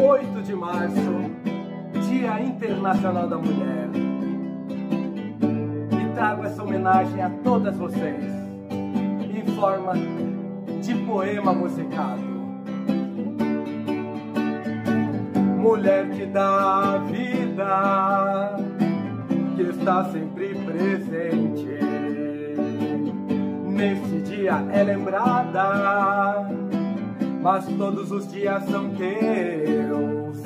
8 de março, Dia Internacional da Mulher. E trago essa homenagem a todas vocês, em forma de poema musicado. Mulher que dá a vida, que está sempre presente, nesse dia é lembrada, mas todos os dias são teus.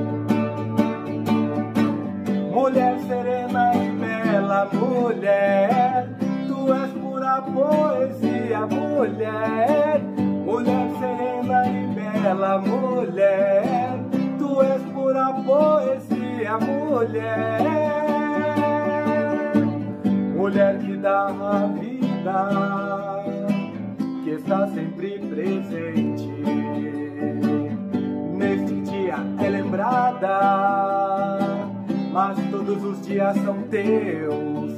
Mulher serena e bela, mulher, tu és pura poesia, mulher. Mulher serena e bela, mulher, tu és pura poesia, mulher. Mulher que dá a vida, que está sempre presente, neste dia é lembrada, mas todos os dias são teus.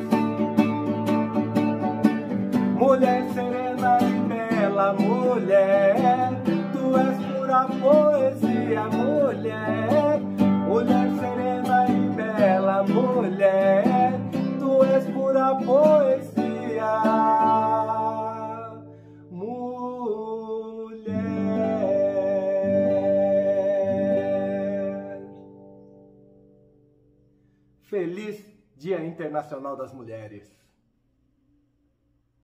Mulher serena e bela, mulher, tu és pura poesia, mulher. Mulher serena e bela, mulher, tu és pura poesia, mulher. Feliz Dia Internacional das Mulheres.